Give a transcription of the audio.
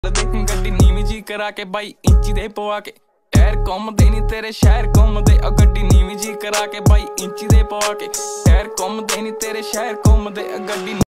ਗੱਡੀ ਨੀਵੀਂ ਜੀ ਕਰਾ ਕੇ 22 ਇੰਚੀ ਦੇ ਪਵਾ ਕੇ ਟਾਇਰ ਘੁੰਮਦੇ ਨੀ ਤੇਰੇ ਸ਼ਹਿਰ ਘੁੰਮਦੇ ਆ ਗੱਡੀ ਨੀਵੀਂ ਜੀ ਕਰਾ ਕੇ 22 ਇੰਚੀ ਦੇ ਪਵਾ ਕੇ ਟਾਇਰ ਘੁੰਮਦੇ ਨੀ ਤੇਰੇ ਸ਼ਹਿਰ ਘੁੰਮਦੇ ਆ ਗੱਡੀ